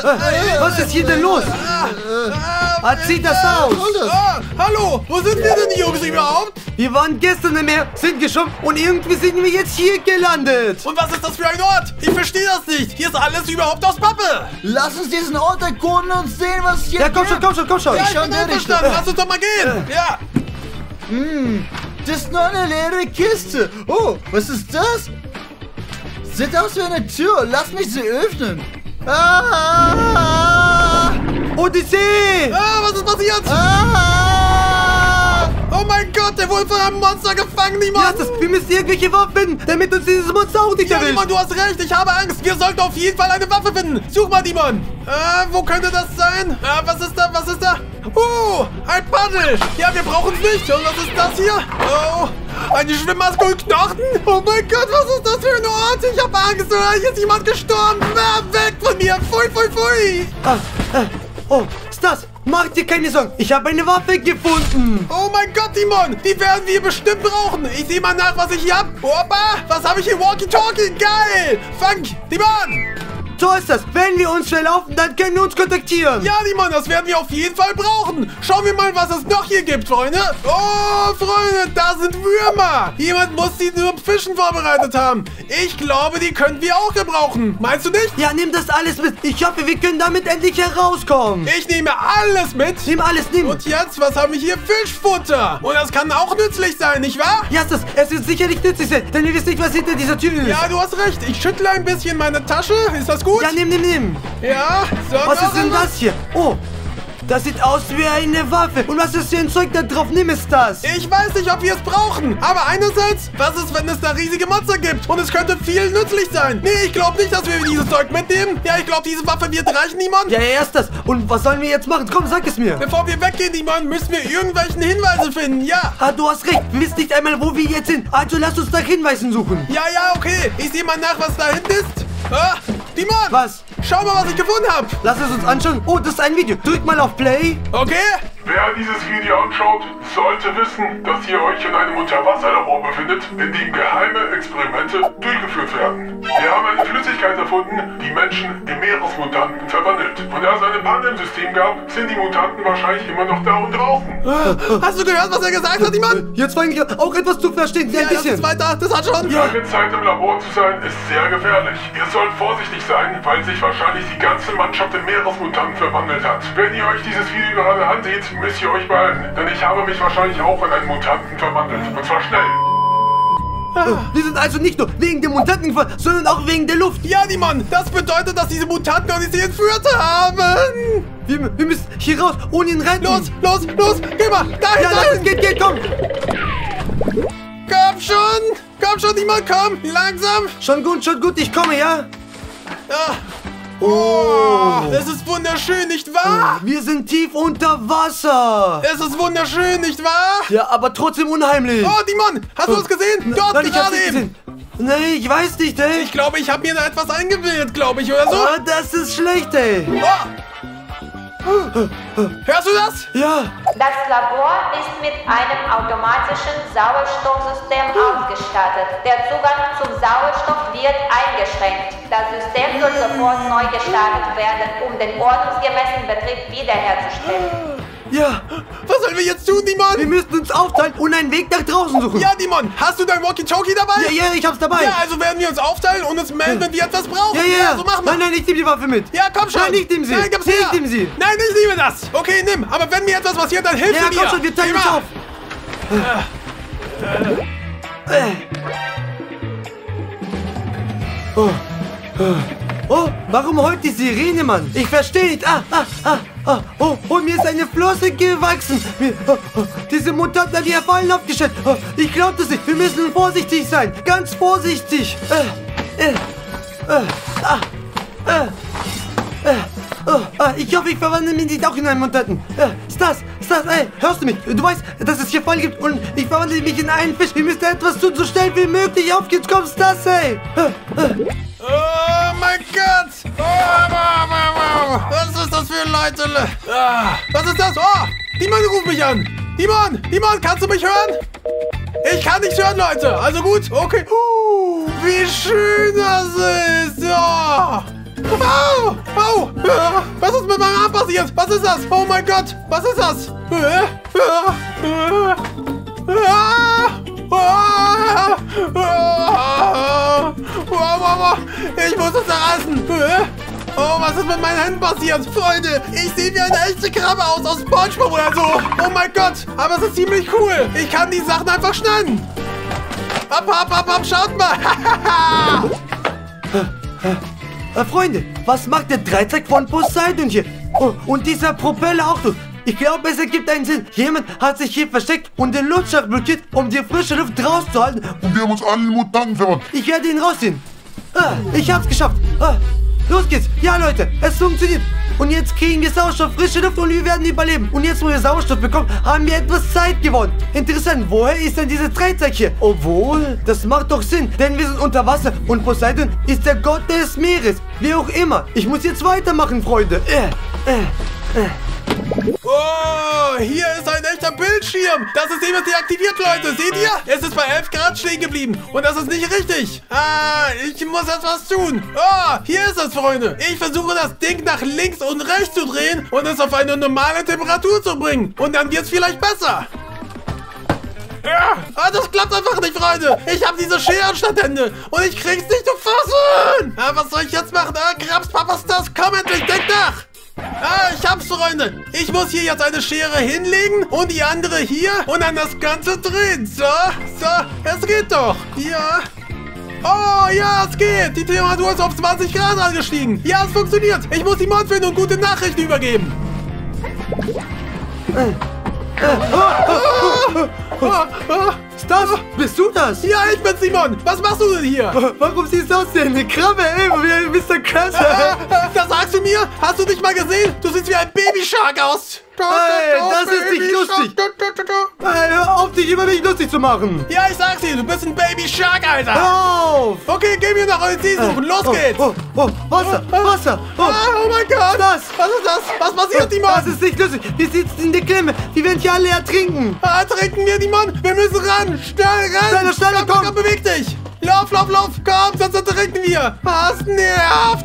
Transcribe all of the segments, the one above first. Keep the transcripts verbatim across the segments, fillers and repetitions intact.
Was ist hier denn los? Was sieht das aus? Ah, hallo, wo sind wir denn, die Jungs, überhaupt? Wir waren gestern im Meer, sind geschwommen und irgendwie sind wir jetzt hier gelandet. Und was ist das für ein Ort? Ich verstehe das nicht. Hier ist alles überhaupt aus Pappe. Lass uns diesen Ort erkunden und sehen, was hier Ja, komm schon, komm schon, komm schon. Ja, ich schon bin der einverstanden. Lass uns doch mal gehen. Ja. Hm, das ist nur eine leere Kiste. Oh, was ist das? Sieht aus wie eine Tür. Lass mich sie öffnen. Ah! Odyssee! Ah, was ist passiert? Ah! Oh mein Gott, der wurde von einem Monster gefangen, Nimon. Ja, das, wir müssen irgendwelche Waffen finden, damit uns dieses Monster auch nicht Ja, erwischt. Nimon, du hast recht. Ich habe Angst. Wir sollten auf jeden Fall eine Waffe finden. Such mal, Nimon. Äh, wo könnte das sein? Äh, was ist da? Was ist da? Oh, ein Paddel. Ja, wir brauchen es nicht. Und was ist das hier? Oh, eine Schwimmmaske und Knochen. Oh mein Gott, was ist das für ein Ort? Ich habe Angst. Oder? Hier ist jemand gestorben. Ah, weg von mir. Pfui, pfui, pfui. Ah, äh, oh, Stas, mach dir keine Sorgen. Ich habe eine Waffe gefunden. Oh mein Gott, Timon, die werden wir bestimmt brauchen. Ich sehe mal nach, was ich hier hab. Opa, was habe ich hier? Walkie-Talkie, geil. Funk, Timon. So ist das. Wenn wir uns verlaufen, dann können wir uns kontaktieren. Ja, Timon, das werden wir auf jeden Fall brauchen. Schauen wir mal, was es noch hier gibt, Freunde. Oh, Freunde, da sind Würmer. Jemand muss die zum Fischen vorbereitet haben. Ich glaube, die können wir auch gebrauchen. Meinst du nicht? Ja, nimm das alles mit. Ich hoffe, wir können damit endlich herauskommen. Ich nehme alles mit. Nimm alles, nimm. Und jetzt, was haben wir hier? Fischfutter. Und das kann auch nützlich sein, nicht wahr? Ja, das, es wird sicherlich nützlich sein, denn wir wissen nicht, was hinter dieser Tür ist. Ja, du hast recht. Ich schüttle ein bisschen meine Tasche. Ist das gut? Ja, nimm, nimm, nimm. Ja, so. Was ist denn das hier? Oh, das sieht aus wie eine Waffe. Und was ist für ein Zeug da drauf? Nimm es das. Ich weiß nicht, ob wir es brauchen. Aber einerseits, was ist, wenn es da riesige Monster gibt? Und es könnte viel nützlich sein. Nee, ich glaube nicht, dass wir dieses Zeug mitnehmen. Ja, ich glaube, diese Waffe wird reichen, Nimon. Ja, erst das. Und was sollen wir jetzt machen? Komm, sag es mir. Bevor wir weggehen, Nimon, müssen wir irgendwelchen Hinweise finden. Ja. Ah, du hast recht. Wir wissen nicht einmal, wo wir jetzt sind. Also lass uns nach Hinweisen suchen. Ja, ja, okay. Ich sehe mal nach, was da hinten ist. Ah, Nimon. Was? Schau mal, was ich gefunden habe. Lass es uns anschauen. Oh, das ist ein Video. Drück mal auf Play. Okay. Wer dieses Video anschaut, sollte wissen, dass ihr euch in einem Unterwasserlabor befindet, in dem geheime Experimente durchgeführt werden. Wir haben eine Flüssigkeit erfunden, die Menschen in Meeresmutanten verwandelt. Und da es eine Panne im System gab, sind die Mutanten wahrscheinlich immer noch da und draußen. Hast du gehört, was er gesagt hat, Nimon? Jetzt fange ich auch etwas zu verstehen. Ja, Ein das ist bisschen. weiter. Das hat schon. Lange Zeit im Labor zu sein, ist sehr gefährlich. Ihr sollt vorsichtig sein, weil sich wahrscheinlich die ganze Mannschaft in Meeresmutanten verwandelt hat. Wenn ihr euch dieses Video gerade anseht, müsst ihr euch behalten, denn ich habe mich wahrscheinlich auch in einen Mutanten verwandelt. Und zwar schnell. Wir sind also nicht nur wegen der Mutanten gefahren, sondern auch wegen der Luft. Ja, Nimon, das bedeutet, dass diese Mutanten uns hier entführt haben. Wir, wir müssen hier raus, ohne ihn retten. Los, los, los, geh mal, dahin, Ja, lass dahin. es, geht, geht, komm. Komm schon, komm schon, Nimon, komm, langsam. Schon gut, schon gut, ich komme, ja? Ah. Oh, es ist wunderschön, nicht wahr? Wir sind tief unter Wasser. Es ist wunderschön, nicht wahr? Ja, aber trotzdem unheimlich. Oh, Nimon, hast du es gesehen? Du hast Nein, ich hab's gerade nicht eben. gesehen. Nee, ich weiß nicht, ey. Ich glaube, ich habe mir da etwas eingebildet, glaube ich, oder so. Ah, das ist schlecht, ey. Oh. Hörst du das? Ja. Das Labor ist mit einem automatischen Sauerstoffsystem ausgestattet. Der Zugang zum Sauerstoff wird eingeschränkt. Das System soll sofort neu gestartet werden, um den ordnungsgemäßen Betrieb wiederherzustellen. Ja. Was sollen wir jetzt tun, Wir Nimon? müssen uns aufteilen und einen Weg nach draußen suchen. Ja, Nimon, hast du dein Walkie-Talkie dabei? Ja, ja, ich hab's dabei. Ja, also werden wir uns aufteilen und uns melden, wenn wir etwas brauchen. Ja, ja, ja. so machen wir. Nein, nein, ich nehme die Waffe mit. Ja, komm schon. Nein, nicht nimm sie. Nein, gib's Nicht her. nimm sie. Nein, ich nehme das. Okay, nimm. Aber wenn mir etwas passiert, dann hilf Ja, mir. komm schon, wir teilen uns Immer. auf. Äh. Oh. Oh, warum heult die Sirene, Mann? Ich verstehe nicht. Ah, ah, ah, ah. Oh, oh, mir ist eine Flosse gewachsen. Mir, oh, oh, diese Mutanten haben hier Fallen aufgestellt. Oh, ich glaube das nicht. Wir müssen vorsichtig sein. Ganz vorsichtig. Äh, äh, äh, ah, äh, äh. Oh, ah, ich hoffe, ich verwandle mich nicht auch in einen Mutanten. Äh, Stas, Stas, ey, hörst du mich? Du weißt, dass es hier Fallen gibt und ich verwandle mich in einen Fisch. Wir müssen etwas tun, so schnell wie möglich. Auf geht's, komm, Stas, ey. Äh, äh. Oh mein Gott! Oh, wow, wow, wow. Was ist das für Leute? Ah, was ist das? Oh! Timon ruft mich an! Timon! Timon, kannst du mich hören? Ich kann nicht hören, Leute! Also gut, okay. Uh, wie schön das ist! Oh! Wow! Oh! Ah, passiert? Was ist das? Oh mein Gott, was ist das? Äh, äh, äh, ah, ah, ah, ah, ich muss es zerreißen. Äh, oh, was ist mit meinen Händen passiert? Freunde, ich sehe wie eine echte Krabbe aus, aus SpongeBob oder so. Oh mein Gott, aber es ist ziemlich cool. Ich kann die Sachen einfach schneiden. Ab, ab, ab, ab, schaut mal. äh, Freunde, was macht der Dreizack von Poseidon hier? Oh, und dieser Propeller auch noch. Ich glaube, es ergibt einen Sinn. Jemand hat sich hier versteckt und den Luftschacht blockiert, um die frische Luft rauszuhalten. Und wir haben uns alle in Mutanten verwandelt. Ich werde ihn rausziehen. Ah, ich hab's geschafft. Ah, los geht's. Ja, Leute, es funktioniert. Und jetzt kriegen wir Sauerstoff, frische Luft und wir werden überleben. Und jetzt, wo wir Sauerstoff bekommen, haben wir etwas Zeit gewonnen. Interessant, woher ist denn dieser Dreizack hier? Obwohl, das macht doch Sinn, denn wir sind unter Wasser und Poseidon ist der Gott des Meeres. Wie auch immer. Ich muss jetzt weitermachen, Freunde. Äh, äh, äh. Oh, hier ist ein echter Bildschirm. Das System ist deaktiviert, Leute. Seht ihr? Es ist bei elf Grad stehen geblieben. Und das ist nicht richtig. Ah, ich muss etwas tun. Oh, hier ist es, Freunde. Ich versuche das Ding nach links und rechts zu drehen und es auf eine normale Temperatur zu bringen. Und dann wird es vielleicht besser. Ja, ah, das klappt einfach nicht, Freunde. Ich habe diese Schere anstatt Hände. Und ich krieg's nicht zu fassen. Ah, was soll ich jetzt machen? Ah, Krabs, Papas, das. Komm endlich, denk nach. Ah, ich hab's, Freunde. Ich muss hier jetzt eine Schere hinlegen und die andere hier und dann das Ganze drehen. So, so, es geht doch. Ja. Oh, ja, es geht. Die Temperatur ist auf zwanzig Grad angestiegen. Ja, es funktioniert. Ich muss die Mod finden und gute Nachrichten übergeben. Stas, bist du das? Ja, ich bin Simon. Was machst du denn hier? Warum siehst du aus wie eine Krabbe, ey? Wie ein Mister Krabs. Das sagst du mir? Hast du dich mal gesehen? Du siehst wie ein Babyshark aus. Hey, das ist nicht lustig. Hey, hör auf, dich über mich lustig zu machen. Ja, ich sag's dir, du bist ein Babyshark, Alter. Hör auf. Okay, geh mir nach Odyssee suchen. Los oh, geht's. Oh, oh, Wasser, Wasser. Oh, ah, oh mein Gott. Das. Was ist das? Was passiert, Dimon? Das ist nicht lustig. Wir sitzen in der Klemme. Wir werden hier alle ertrinken. Ah, trinken wir, Dimon. Wir müssen ran. Schnell ran. Schneller, schneller, komm. komm. komm. Beweg dich. Lauf, lauf, lauf. Komm, sonst ertrinken wir. Was nervt.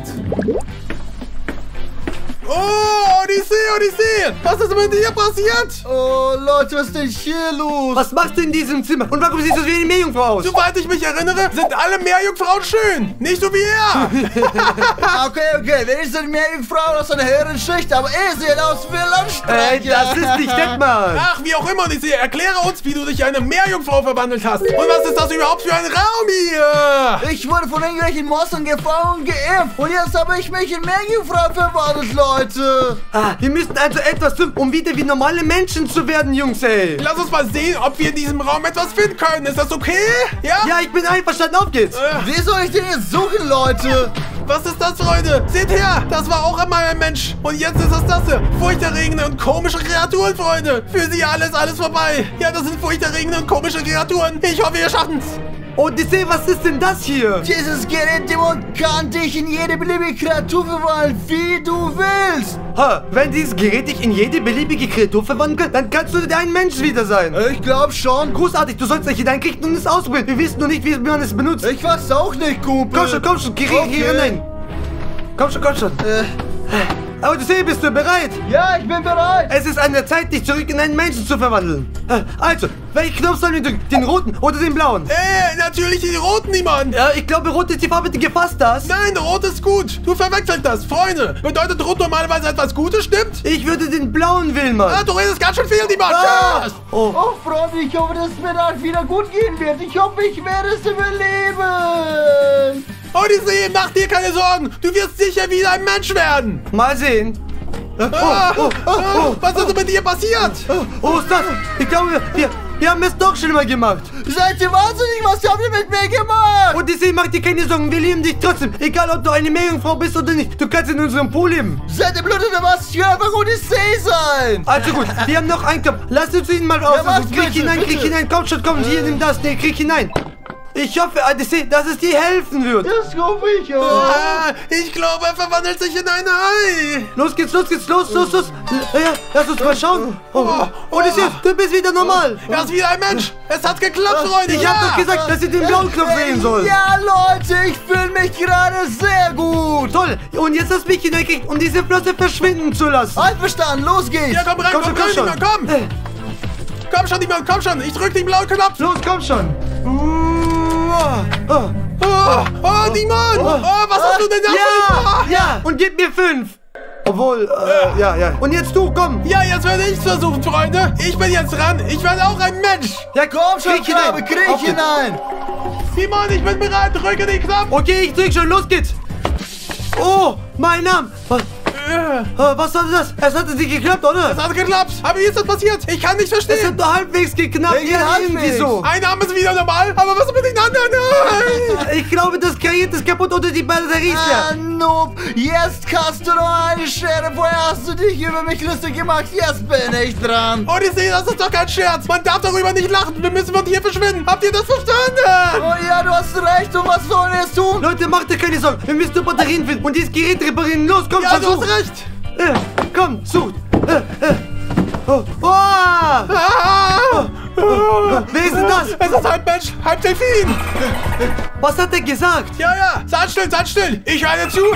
Oh, Odyssee, Odyssee! Was ist mit dir passiert? Oh, Leute, was ist denn hier los? Was machst du in diesem Zimmer? Und warum siehst du wie eine Meerjungfrau aus? Soweit ich mich erinnere, sind alle Meerjungfrauen schön. Nicht so wie er. Okay, okay, wir sind Meerjungfrauen aus einer höheren Schicht, aber er sieht aus wie Landstreicher. Ey, das ist nicht Deckmann. Ach, wie auch immer, Odyssee, erkläre uns, wie du dich in eine Meerjungfrau verwandelt hast. Und was ist das überhaupt für ein Raum hier? Ich wurde von irgendwelchen Monstern gefangen und geimpft. Und jetzt habe ich mich in Meerjungfrau verwandelt, Leute. Ah, wir müssen also etwas tun, um wieder wie normale Menschen zu werden, Jungs, ey. Lass uns mal sehen, ob wir in diesem Raum etwas finden können. Ist das okay? Ja? Ja, ich bin einverstanden. Auf geht's. Äh. Wie soll ich den jetzt suchen, Leute? Was ist das, Freunde? Seht her, das war auch einmal ein Mensch. Und jetzt ist das das hier. Furchterregende und komische Kreaturen, Freunde. Für sie alles, alles vorbei. Ja, das sind furchterregende und komische Kreaturen. Ich hoffe, wir schaffen's. Odyssee, was ist denn das hier? Dieses Gerät, Dämon, kann dich in jede beliebige Kreatur verwandeln, wie du willst. Ha, wenn dieses Gerät dich in jede beliebige Kreatur verwandeln kann, dann kannst du ein Mensch wieder sein. Ich glaube schon. Großartig, du sollst dich hineinkriegen und es ausprobieren. Wir wissen nur nicht, wie man es benutzt. Ich weiß auch nicht, Kumpel. Komm schon, komm schon, geh Okay. hier hinein. Komm schon, komm schon. Äh, Odyssee, bist du bereit? ja, ich bin bereit. Es ist an der Zeit, dich zurück in einen Menschen zu verwandeln. Also, welchen Knopf sollen wir drücken? Den roten oder den blauen? Äh, natürlich die roten, niemand. Ja, ich glaube, rot ist die Farbe, die gefasst hast. Nein, rot ist gut. Du verwechselst das, Freunde. Bedeutet rot normalerweise etwas Gutes, stimmt? Ich würde den blauen wählen, Mann. Ah, du redest ganz schön viel, niemand. Ah. Yes. Oh. Oh, Freunde, ich hoffe, dass es mir dann wieder gut gehen wird. Ich hoffe, ich werde es überleben. Odyssee, mach dir keine Sorgen. Du wirst sicher wieder ein Mensch werden. Mal sehen. Ah, Oh, oh, oh, oh, was ist mit dir passiert? oh, oh, ist das? Ich glaube, wir, wir haben es doch schlimmer gemacht. Seid ihr wahnsinnig? Was habt ihr mit mir gemacht? Odyssee, mach dir keine Sorgen, wir lieben dich trotzdem. Egal, ob du eine Meerjungfrau bist oder nicht. Du kannst in unserem Pool leben. Seid ihr blöd oder was? Ich will einfach Odyssee sein. Also gut, wir haben noch einen Knopf. Lass uns ihn mal aus. mach's Also, krieg bitte, hinein, krieg bitte. hinein. Komm schon, komm, hier, nimm das. Nee, krieg hinein. Ich hoffe, Odyssey, dass es dir helfen wird. Das hoffe ich auch. Ah, ich glaube, er verwandelt sich in ein Ei. Los geht's, los geht's, los, los, los. Ja, lass uns mal schauen. Oh, Odyssey, du bist wieder normal. Er ist wieder ein Mensch. Es hat geklappt, Freunde. Ich ja. hab doch gesagt, dass ihr den blauen Knopf sehen sollt. Ja, Leute, ich fühle mich gerade sehr gut. Toll. Und jetzt das Mädchen gekriegt, um diese Flosse verschwinden zu lassen. Einverstanden, los geht's. Ja, komm rein, komm, Komm komm schon, rein, komm Niemand, komm. Komm schon, Niemand, komm schon. Ich drück den blauen Knopf. Los, komm schon. Uh, oh, oh. Oh, oh, Niemand. Oh, was hast du denn da Ja, schon? ja. Und gib mir fünf. Obwohl, äh, ja, ja. Und jetzt du, komm. Ja, jetzt werde ich versuchen, Freunde. Ich bin jetzt dran. Ich werde auch ein Mensch. Ja, Komm schon, krieg Krabbe, krieg Auf geht's. hinein. Simon, ich bin bereit. Drücke den Knopf. Okay, ich drück schon, los geht's. Oh, mein Name. Was, Äh, äh, was war das? Es hatte nicht geklappt, oder? Es hat geklappt. Aber wie ist das passiert? Ich kann nicht Es hat verstehen. nur halbwegs geknappt. Welchen Ja, halbwegs? irgendwie so. Ein Arm ist wieder normal, aber was ist mit den anderen? Nein. Ich glaube, das Karriert ist kaputt oder die Batterie ist Ah, leer. Noob, jetzt hast du noch eine Schere. Vorher hast du dich über mich lustig gemacht. Jetzt bin ich dran. Odyssey, das ist doch kein Scherz. Man darf darüber nicht lachen. Wir müssen von hier verschwinden. Habt ihr das verstanden? Oh ja, du hast recht. Und was sollen wir jetzt tun? Leute, macht euch keine Sorgen. Wir müssen nur Batterien finden und dieses Gerät reparieren. Los, komm, Ja, du versuch. hast recht. Äh, komm, sucht. Äh, äh. Oh, oh. Ah. Wer ist denn das? Es ist halb Mensch, halb Delfin. Was hat er gesagt? Ja, ja. Seid still, seid still. Ich höre zu.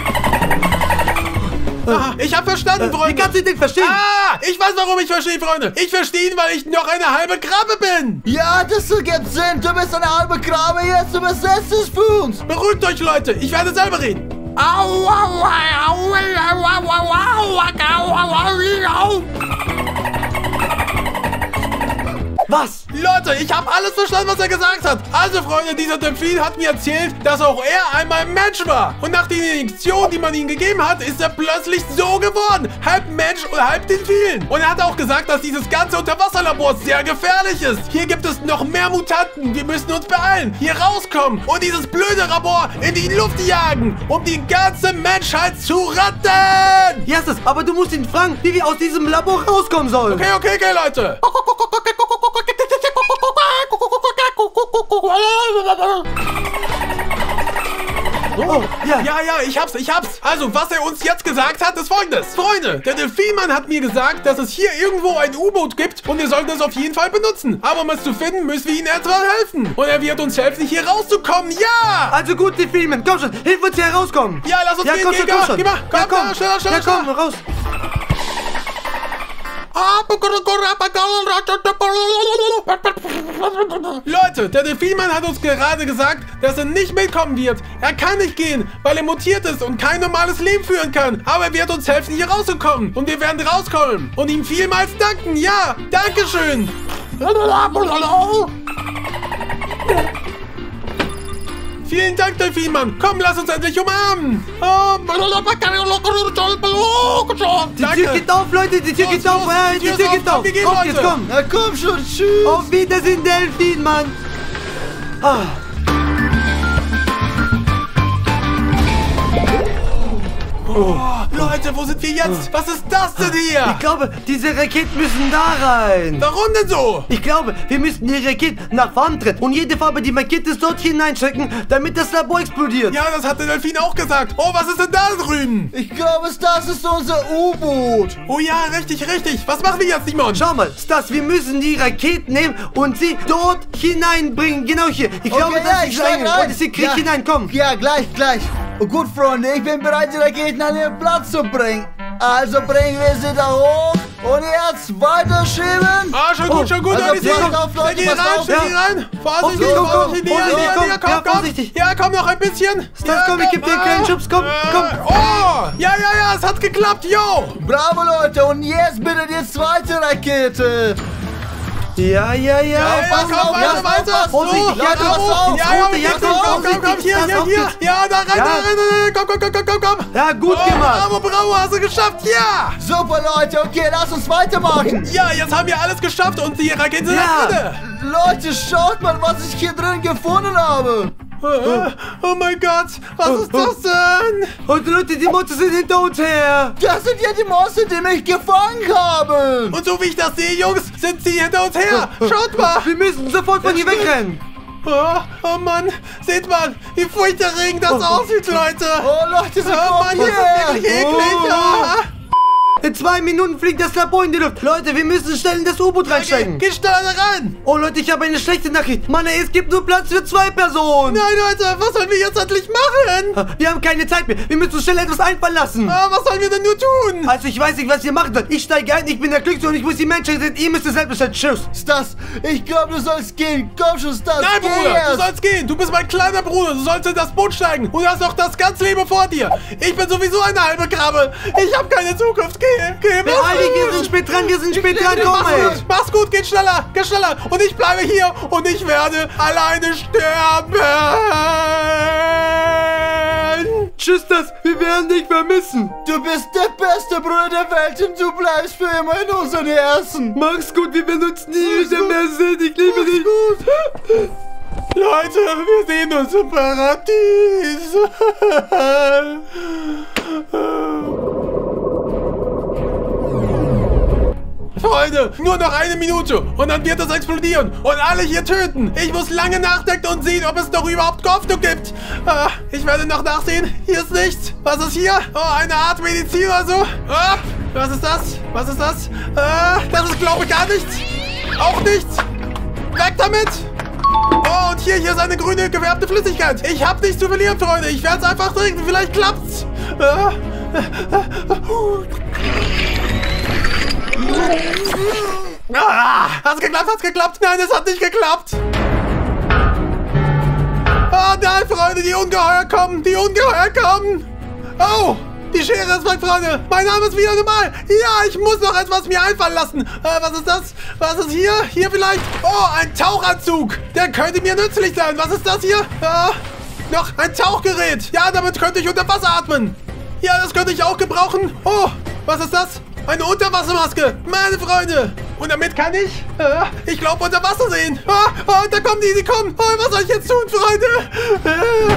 Ah, ich hab verstanden, Wie Freunde. kannst du den verstehen? Ah, ich weiß, warum ich verstehe, Freunde. Ich verstehe ihn, weil ich noch eine halbe Krabbe bin. Ja, das ergibt Sinn. Du bist eine halbe Krabbe. Jetzt übersetzt es für uns. Beruhigt euch, Leute. Ich werde selber reden. Au, au, au, au, au, au, au, au, au, au. Was? Leute, ich habe alles verstanden, was er gesagt hat. Also, Freunde, dieser Delfin hat mir erzählt, dass auch er einmal ein Mensch war. Und nach den Injektionen, die man ihm gegeben hat, ist er plötzlich so geworden. Halb Mensch und halb Delfin. Und er hat auch gesagt, dass dieses ganze Unterwasserlabor sehr gefährlich ist. Hier gibt es noch mehr Mutanten. Wir müssen uns beeilen, hier rauskommen und dieses blöde Labor in die Luft jagen, um die ganze Menschheit zu retten. Jasses, aber du musst ihn fragen, wie wir aus diesem Labor rauskommen sollen. Okay, okay, okay, Leute. Oh, ja. Ja, ja, ich hab's, ich hab's. Also, was er uns jetzt gesagt hat, ist folgendes. Freunde, der Delfinmann hat mir gesagt, dass es hier irgendwo ein U-Boot gibt und wir sollten es auf jeden Fall benutzen. Aber um es zu finden, müssen wir ihm etwa helfen. Und er wird uns helfen, hier rauszukommen. Ja! Also gut, die Filmen. Komm schon, hilf uns hier rauskommen. Ja, lass uns Ja, gehen, komm gehen, schon, geh komm mal, schon. geh mal. Komm, Ja, komm. komm, schneller, schneller, Ja, komm, schneller. raus. Leute, der Delfinmann hat uns gerade gesagt, dass er nicht mitkommen wird. Er kann nicht gehen, weil er mutiert ist und kein normales Leben führen kann. Aber er wird uns helfen, hier rauszukommen. Und wir werden rauskommen. Und ihm vielmals danken. Ja, Dankeschön. Vielen Dank, Delfinmann. Komm, lass uns endlich umarmen. Oh, Die Tür geht auf, Leute, die Tür Los, geht auf. los, Ja, die die Tür Tür ist geht auf. auf. Wir gehen, Auf, jetzt Leute. komm. Na komm schon, tschüss. Auf Wiedersehen, Delfin, Mann. Ah. Oh, Leute, wo sind wir jetzt? Was ist das denn hier? Ich glaube, diese Raketen müssen da rein. Warum denn so? Ich glaube, wir müssen die Raketen nach Farben trennen und jede Farbe, die markiert ist, dort hineinstecken, damit das Labor explodiert. Ja, das hat der Delfin auch gesagt. Oh, was ist denn da drüben? Ich glaube, das ist unser U-Boot. Oh ja, richtig, richtig. Was machen wir jetzt, Simon? Schau mal, Stas, wir müssen die Raketen nehmen und sie dort hineinbringen. Genau hier. Ich glaube, Okay, das ja, ist ich schlag Eingang. rein. Und sie kriegt Ja. hinein, komm. Ja, gleich, gleich. Oh, gut, Freunde, ich bin bereit, die Raketen an ihren Platz zu bringen. Also bringen wir sie da hoch und jetzt weiterschieben. Ah, schon Oh, gut, schon gut. also Odyssey. passt auf, Leute, Stell die passt rein, auf. stell die Ja. rein. Vorsichtig, Okay, komm, komm, vorsichtig. Näher, vorsichtig, näher, komm. näher, komm, Ja, komm. vorsichtig. Ja, komm noch ein bisschen. Stas, komm, ich geb dir einen kleinen Schubs. Komm, komm. Oh, ja, ja, ja, es hat geklappt, yo. Bravo, Leute, und jetzt bitte die zweite Rakete. Ja, ja, ja. Ja, pass komm, auf, weiter, pass weiter. auf, vorsichtig, So, ja, da pass hoch. auf, Ja, das ja, rote, ja, ja, komm, komm, komm, vorsichtig, komm, hier, das hier, auf hier. geht's. Ja, da rein, Ja. da rein, da rein. Komm, komm, komm, komm, komm, komm. Ja, gut Oh, gemacht. Bravo, bravo, hast du geschafft, ja. Super, Leute, okay, lass uns weitermachen. Ja, jetzt haben wir alles geschafft und die Raketen sind Ja. da drin. Leute, schaut mal, was ich hier drin gefunden habe. Oh, oh mein Gott, was Oh, ist das denn? Und Leute, die Monster sind hinter uns her. Das sind ja die Monster, die mich gefangen haben. Und so wie ich das sehe, Jungs, sind sie hinter uns her. Schaut mal. Wir müssen sofort von hier wegrennen. Oh, oh Mann, seht mal, wie furchterregend das aussieht, Leute. Oh, Leute, sind Oh Mann, das ist wirklich eklig. Oh. Ah. In zwei Minuten fliegt das Labor in die Luft. Leute, wir müssen schnell in das U-Boot reinsteigen. Geh, geh schnell rein. Oh Leute, ich habe eine schlechte Nachricht. Mann, ey, es gibt nur Platz für zwei Personen. Nein, Leute, was sollen wir jetzt endlich machen? Wir haben keine Zeit mehr. Wir müssen uns schnell etwas einfallen lassen. Ah, was sollen wir denn nur tun? Also ich weiß nicht, was ihr machen sollt. Ich steige ein, ich bin der Glückste und ich muss die Menschen retten. Ihr müsst es selbst sein. Tschüss. Stas, ich glaube, du sollst gehen. Komm schon, Stas. Nein, geh Bruder, erst. du sollst gehen. Du bist mein kleiner Bruder. Du sollst in das Boot steigen. Und du hast noch das ganze Leben vor dir. Ich bin sowieso eine halbe Krabbe. Ich habe keine Zukunft. Geh, geh, mach Ali, wir sind spät dran, wir sind spät dran. Komm, Mach's ey. gut, mach's gut, geht schneller, geht schneller. Und ich bleibe hier und ich werde alleine sterben. Tschüss, das. Wir werden dich vermissen. Du bist der beste Bruder der Welt und du bleibst für immer in unseren Herzen. Mach's gut, wir werden uns nie wieder mehr sehen. Ich liebe dich. Leute, wir sehen uns im Paradies. Freunde, nur noch eine Minute und dann wird es explodieren und alle hier töten. Ich muss lange nachdenken und sehen, ob es noch überhaupt Hoffnung gibt. Ah, ich werde noch nachsehen. Hier ist nichts. Was ist hier? Oh, eine Art Medizin oder so. Ah, was ist das? Was ist das? Ah, das ist, glaube ich, gar nichts. Auch nichts. Weg damit. Oh, und hier, hier ist eine grüne gefärbte Flüssigkeit. Ich habe nichts zu verlieren, Freunde. Ich werde es einfach trinken. Vielleicht klappt's. Ah, Ah, hat's geklappt, hat's geklappt? Nein, es hat nicht geklappt. Oh nein, Freunde, die Ungeheuer kommen, die Ungeheuer kommen. Oh, die Schere ist weg, Freunde. Mein Name ist wieder normal. Ja, ich muss noch etwas mir einfallen lassen. Äh, was ist das? Was ist hier? Hier vielleicht? Oh, ein Tauchanzug. Der könnte mir nützlich sein. Was ist das hier? Äh, noch ein Tauchgerät. Ja, damit könnte ich unter Wasser atmen. Ja, das könnte ich auch gebrauchen. Oh, was ist das? Eine Unterwassermaske, meine Freunde. Und damit kann ich, äh, ich glaube, unter Wasser sehen. Ah, ah, da kommen die, die kommen. Ah, was soll ich jetzt tun, Freunde? Äh.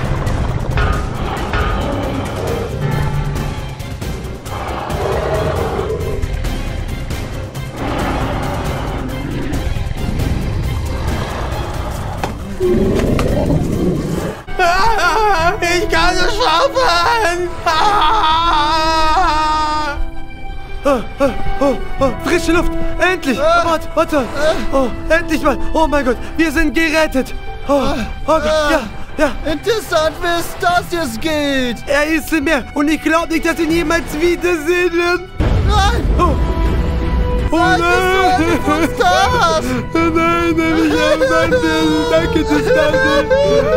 Ah, ich kann es schaffen. Ah. Oh, oh, oh, oh, frische Luft. Endlich. Ah. Oh, warte, warte. Oh, endlich mal. Oh mein Gott, wir sind gerettet. Oh, oh Gott, ja, ja. Interessant, wie es das jetzt geht. Er ist im Meer und ich glaube nicht, dass wir ihn jemals wiedersehen werden. Nein, Oh, oh nein, nein. bist du endlich Stas? Nein, nein, ich habe mein Bild. Danke, Tristan.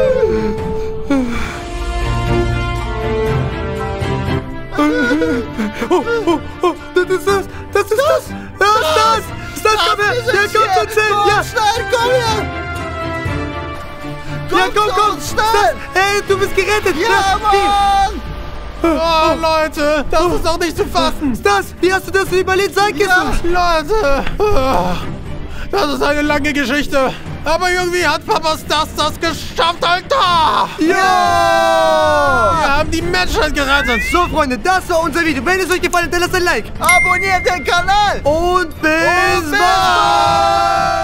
Oh, oh, oh, das ist das. Das ist das. Ja, das. Das, komm her. Ja, komm schon schnell. Komm, Ja, schnell, komm her. Komm, ja, komm, komm. schnell. Das, hey, du bist gerettet. Ja, Mann. Oh, Leute, das ist doch nicht zu fassen. Stas, wie hast du das überlebt? Sag es Ja. uns. Leute, oh, das ist eine lange Geschichte. Aber irgendwie hat Papa Stas das geschafft, Alter. Ja! Wir haben die Menschheit gerettet. So, Freunde, das war unser Video. Wenn es euch gefallen hat, dann lasst ein Like. Abonniert den Kanal. Und bis Und bis bald.